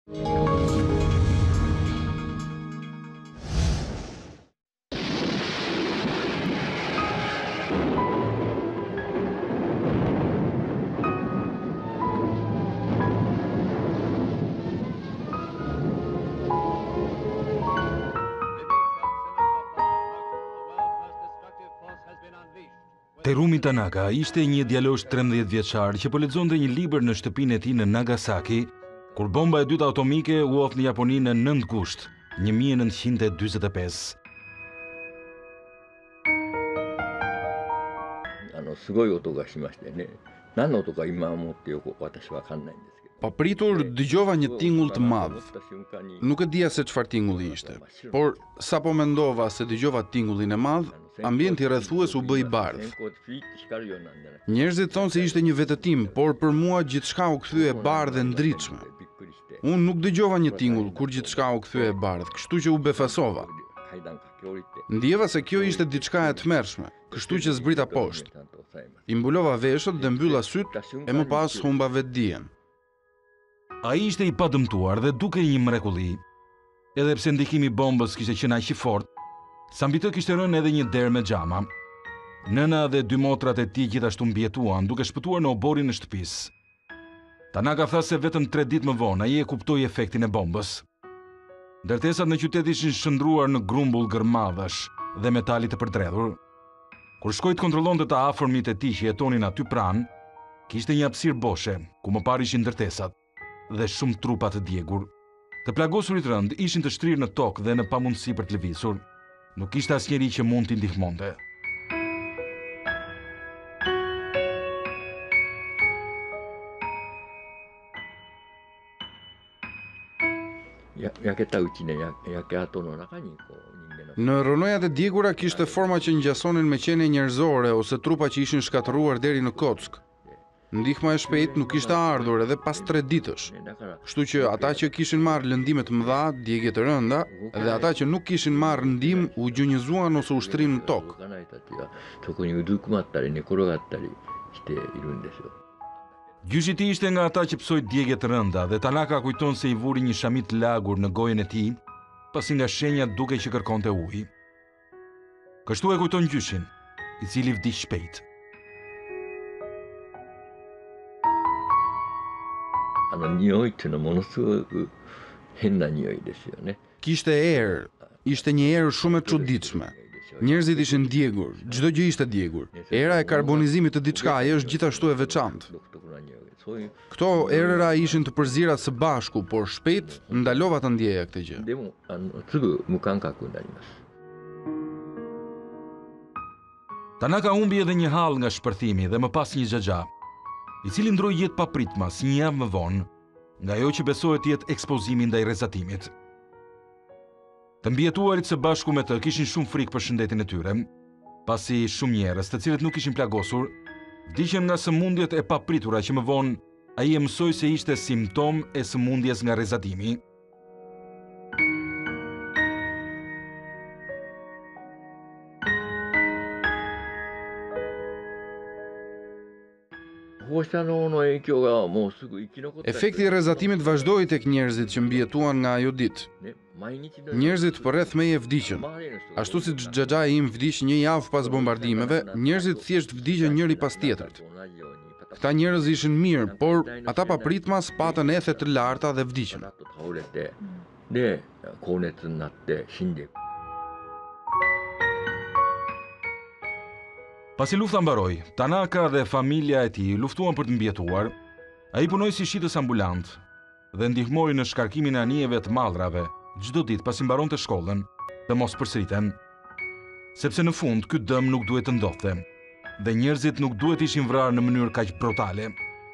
Terumi Tanaka ishte një djalosh 13 vjeçar që po lexonte një libër në shtëpinë e tij në Nagasaki, kur bomba e dytë atomike u oftë në Japoni në 9 gusht 1945. すごい音がしましてね。何の音か今思ってよく私わかんないんですけど。 Papritur dëgjova një tingull të madh. Nuk e dija se çfarë tingulli ishte, por sapo mendova se dëgjova tingullin e madh, ambienti rrethues u bë i bardhë. Njerëzit thonë se ishte një vetëtim, por për mua gjithçka u kthye e bardhë e ndritshme. Unë nuk dëgjova një tingull kur gjithçka u kthye e bardhë, kështu që u befasova. Ndjeva se kjo ishte diçka e tmerrshme, kështu që zbrita poshtë. I mbulova veshët dhe mbylla syt e më pas humba vetdijen. Ai ishte i padëmtuar dhe dukej një mrekulli. Edhe pse ndikimi i bombës kishte qenë aq i fortë, sa mbi të kishte rënë edhe një derë me xhama. Nëna dhe 2 motrat e tij gjithashtu mbijetuan, duke shpëtuar në oborin e shtëpisë. Tanaka tha se vetëm 3 ditë më vonë ai e kuptoi efektin e bombës. Ndërtesat në qytet ishin shndruar në grumbull gërmadhash dhe metali të përdredhur. Kur shkoi të kontrollonte të afërmit e tij që jetonin aty pranë, kishte një hapësirë boshe, ku më parë ishin ndërtesat dhe shumë trupa të djegur. Të plagosurit rënd ishin të shtrirë në tokë dhe në pamundësi për të lëvizur. Nuk ishte asnjëri që mund t'i ndihmonte. Në rrënojat e djegura kishte forma që ngjasonin me qenie njerëzore ose trupa që ishin shkatëruar deri në kock. Ndihma e shpejt nuk ishte ardhur edhe pas 3 ditësh. Kështu që ata që kishin marrë lëndime të mëdha, djegje të rënda, dhe ata që nuk kishin marrë ndihmë u gjunjëzuan ose u shtrinë në tokë. Gjyshi i tij ishte nga ata që psoi djegje të rënda dhe Tanaka kujton se i vuri një shamit lagur në gojën e tij, pasi nga shenjat dukej që kërkonte ujë. Kështu e kujton gjyshin, i cili vdiq shpejt. Kishte erë, ishte një erë shumë e çuditshme. Njerëzit ishin djegur, çdo gjë ishte djegur. Era e karbonizimit të diçkaje është gjithashtu e veçantë. Këto erëra ishin të përzira së bashku, por shpejt ndalova të ndjeja këtë gjë. Tanaka humbi edhe një hall nga shpërthimi dhe më pas një xhaxha, i cili ndroi jetë papritmas një javë më vonë, nga ajo që besohet të jetë ekspozimi ndaj rrezatimit. Të mbijetuarit së bashku me të kishin shumë frikë për shëndetin e tyre, pasi shumë njerëz, të cilët nuk ishin plagosur, vdiqën nga sëmundjet e papritura që më vonë ai e mësoi se ishte simptom e sëmundjes nga rrezatimi. Efekti i rrezatimit vazhdoi tek njerëzit që mbijetuan nga ajo ditë. Njerëzit përreth meje vdiqën. Ashtu si xhaxhai im vdiq një javë pas bombardimeve, njerëzit thjesht vdiqën njëri pas tjetrit. Këta njerëz ishin mirë, por ata papritmas patën ethe të larta dhe vdiqën. Pasi lufta mbaroi, Tanaka dhe familja e tij luftuan për të mbijetuar. Ai punoi si shitës ambulant dhe ndihmoi në shkarkimin e anijeve të mallrave çdo ditë pasi mbaronte shkollën, të mos përsëriten. Sepse në fund ky dëm nuk duhet të ndodhte dhe njerëzit nuk duhet ishin vrarë në mënyrë kaq brutale.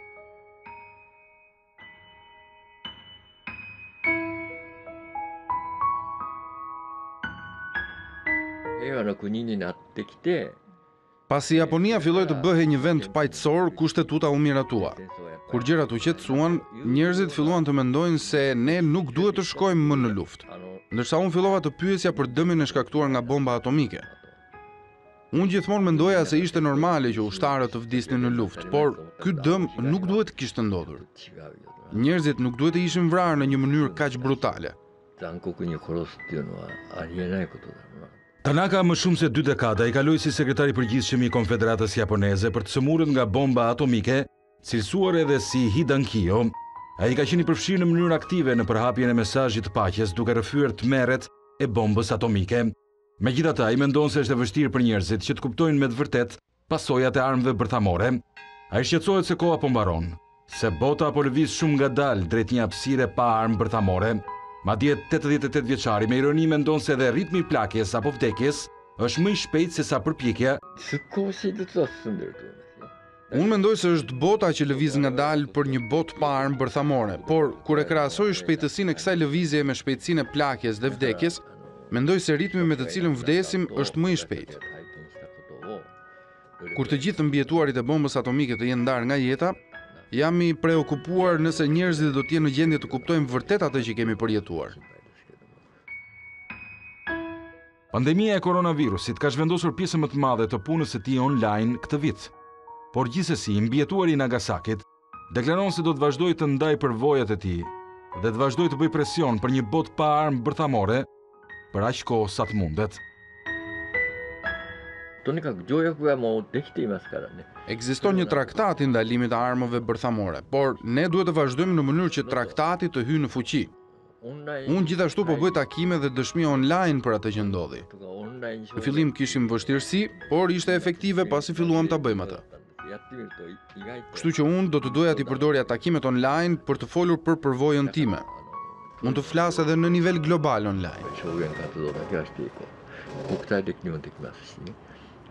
Pasi Japonia filloi të bëhej një vend paqësor, kushtetuta u miratua. Kur gjërat u qetësuan, njerëzit filluan të mendojnë se ne nuk duhet të shkojmë më në luftë, ndërsa unë fillova të pyesja për dëmin e shkaktuar nga bomba atomike. Unë gjithmonë mendoja se ishte normale që ushtarët të vdisnin në luftë, por ky dëm nuk duhet të kishte ndodhur. njerëzit nuk duhet të ishin vrarë në një mënyrë kaq brutale. 残酷に殺すっていうのはありえないことだろうな。 Tanaka më shumë se 2 dekada i kaloi si sekretari i përgjithshëm i Konfederatës Japoneze për të sëmurën nga bomba atomike, cilësuar edhe si Hidankyo. Ai ka qenë i përfshirë në mënyrë aktive në përhapjen e mesazhit të paqes duke rrëfyer tmerret e bombës atomike. Megjithatë, ai mendon se është e vështirë për njerëzit që të kuptojnë me të vërtetë pasojat e armëve bërthamore. Ai shqetësohet se koha po mbaron, se bota po lëviz shumë ngadalë drejt një hapësire pa armë bërthamore. Madje 88 vjeçari me ironi mendon se edhe ritmi i plakjes apo vdekjes është më i shpejtë se sa përpjekja. 少しずつは進んでると思いますよ。 Unë mendoj se është bota që lëviz ngadalë për një botë pa armë bërthamore, por kur e krahasoj shpejtësinë e kësaj lëvizje me shpejtësinë e plakjes dhe vdekjes, mendoj se ritmi me të cilën vdesim është më i shpejtë. Kur të gjithë mbijetuarit e bombës atomike të jenë ndarë nga jeta, jam i preokupuar nëse njerëzit do të jenë në gjendje të kuptojnë vërtet atë që kemi përjetuar. Pandemia e koronavirusit ka zhvendosur pjesën më të madhe të punës së tij online këtë vit. Por gjithsesi, mbjetuari i Nagasakit deklaron se do të vazhdojë të ndajë përvojat e tij dhe të vazhdojë të bëjë presion për një botë pa armë bërthamore për aq kohë sa të mundet. とにかく条約がもうできていますからね。 Ekziston një traktat i ndalimit të armëve bërthamore, por ne duhet të vazhdojmë në mënyrë që traktati të hyjë në fuqi. Unë gjithashtu po bëj takime dhe dëshmi online për atë që ndodhi. Në fillim kishim vështirësi, por ishte efektive pasi filluam ta bëjmë atë. Kështu që unë do të doja t'i përdorja takimet online për të folur për përvojën time. Mund të flas edhe në nivel global online. 証言活動だけはしていこう。国際的にもできますしね。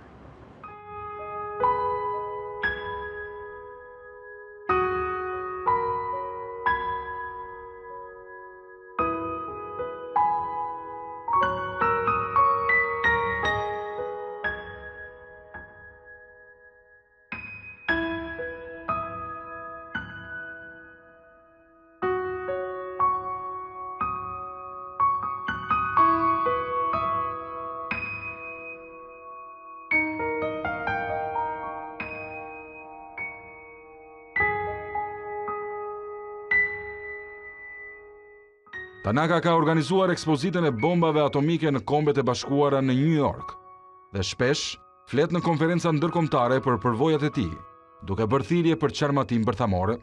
Tanaka ka organizuar ekspozitën e bombave atomike në Kombet e Bashkuara në New York dhe shpesh flet në konferenca ndërkombëtare për përvojat e tij, duke bërë thirrje për çarmatim bërthamore.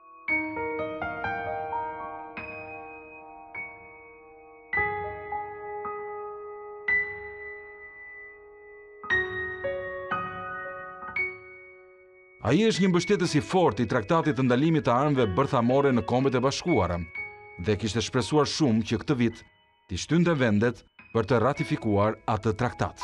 Ai është një mbështetës i fortë i traktatit të ndalimit të armëve bërthamore në Kombet e Bashkuara dhe kishte shpresuar shumë që këtë vit t'i shtynte vendet për të ratifikuar atë traktat.